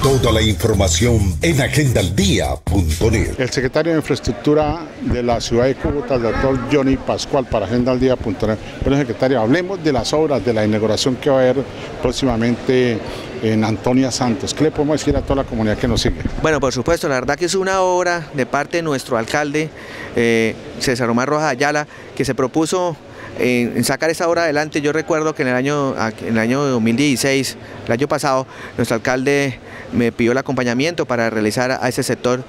Toda la información en agendaldia.net. El secretario de Infraestructura de la ciudad de Cúcuta, el doctor Johnny Pascual, para agendaldia.net. Bueno, secretario, hablemos de las obras, de la inauguración que va a haber próximamente en Antonia Santos. ¿Qué le podemos decir a toda la comunidad que nos sigue? Bueno, por supuesto, la verdad que es una obra de parte de nuestro alcalde, César Omar Rojas Ayala, que se propuso en sacar esa obra adelante. Yo recuerdo que en el año 2016, el año pasado, nuestro alcalde me pidió el acompañamiento para realizar a ese sector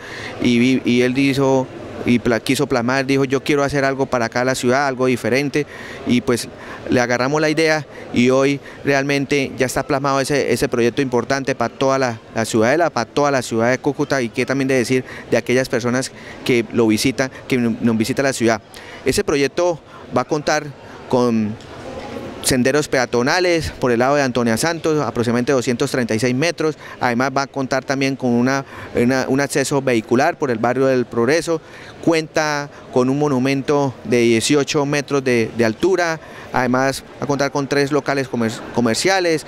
y él quiso plasmar, dijo: yo quiero hacer algo para acá la ciudad, algo diferente, y pues le agarramos la idea y hoy realmente ya está plasmado ese proyecto importante para toda la ciudadela, para toda la ciudad de Cúcuta, y que también de decir de aquellas personas que lo visitan, que nos visitan la ciudad. Ese proyecto va a contar con senderos peatonales por el lado de Antonia Santos, aproximadamente 236 metros. Además va a contar también con un acceso vehicular por el barrio del Progreso. Cuenta con un monumento de 18 metros de altura. Además va a contar con 3 locales comerciales,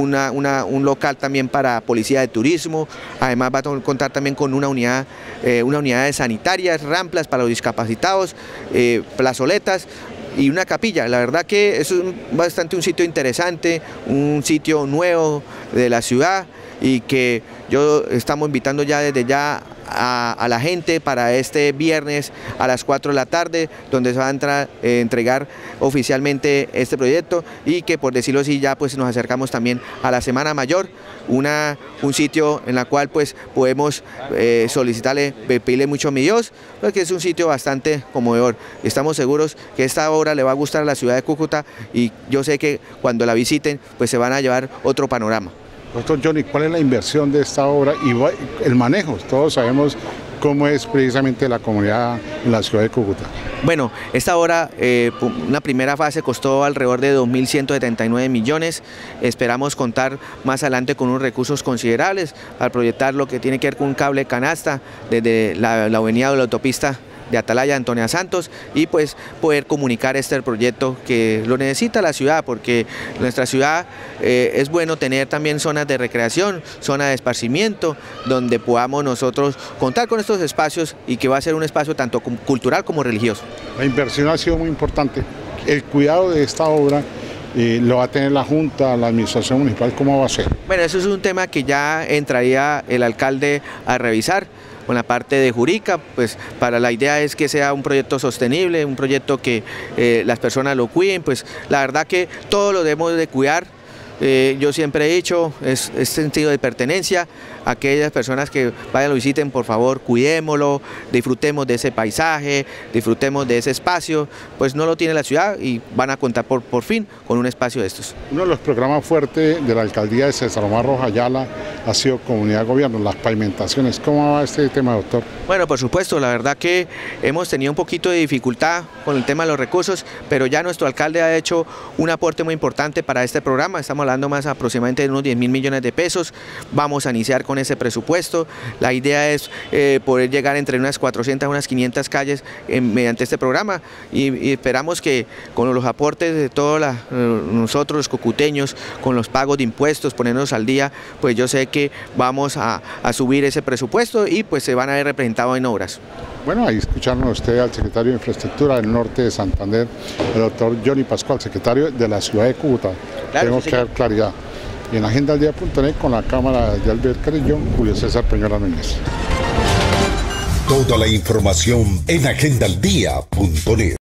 un local también para policía de turismo. Además va a contar también con una unidades sanitarias, rampas para los discapacitados, plazoletas y una capilla. La verdad que eso es bastante un sitio interesante, un sitio nuevo de la ciudad, y que estamos invitando ya desde ya a la gente para este viernes a las 4 de la tarde, donde se va a entregar oficialmente este proyecto, y que, por decirlo así, ya pues nos acercamos también a la Semana Mayor, un sitio en la cual pues podemos solicitarle, pedirle mucho a mi Dios, porque es un sitio bastante conmovedor. Estamos seguros que esta obra le va a gustar a la ciudad de Cúcuta, y yo sé que cuando la visiten pues se van a llevar otro panorama. Doctor Johnny, ¿cuál es la inversión de esta obra y el manejo? Todos sabemos cómo es precisamente la comunidad en la ciudad de Cúcuta. Bueno, esta obra, una primera fase costó alrededor de 2.179 millones. Esperamos contar más adelante con unos recursos considerables al proyectar lo que tiene que ver con un cable canasta desde la avenida de la autopista de Atalaya, Antonia Santos, y pues poder comunicar este proyecto que lo necesita la ciudad, porque nuestra ciudad es bueno tener también zonas de recreación, zonas de esparcimiento, donde podamos nosotros contar con estos espacios, y que va a ser un espacio tanto cultural como religioso. La inversión ha sido muy importante. El cuidado de esta obra lo va a tener la Junta, la Administración Municipal. ¿Cómo va a ser? Bueno, eso es un tema que ya entraría el alcalde a revisar con la parte de Juríca, pues la idea es que sea un proyecto sostenible, un proyecto que las personas lo cuiden. Pues la verdad que todo lo debemos de cuidar. Yo siempre he dicho, es sentido de pertenencia. Aquellas personas que vayan lo visiten, por favor, cuidémoslo, disfrutemos de ese paisaje, disfrutemos de ese espacio. Pues no lo tiene la ciudad, y van a contar por fin con un espacio de estos. Uno de los programas fuertes de la alcaldía de César Omar Rojas Ayala ha sido comunidad de gobierno, las pavimentaciones. ¿Cómo va este tema, doctor? Bueno, por supuesto, la verdad que hemos tenido un poquito de dificultad con el tema de los recursos, pero ya nuestro alcalde ha hecho un aporte muy importante para este programa. Estamos hablando más aproximadamente de unos 10.000 millones de pesos. Vamos a iniciar con ese presupuesto. La idea es poder llegar entre unas 400 a unas 500 calles mediante este programa, y esperamos que con los aportes de todos nosotros los cucuteños, con los pagos de impuestos, ponernos al día, pues yo sé que vamos a subir ese presupuesto, y pues se van a ver representados en obras. Bueno, ahí escucharon ustedes al secretario de Infraestructura del norte de Santander, el doctor Johnny Pascual, secretario de la ciudad de Cúcuta. Claro, tenemos que dar claridad. Y en agendaldia.net, con la cámara de Albert Carillón, Julio César Peñola Núñez. Toda la información en agendaldia.net.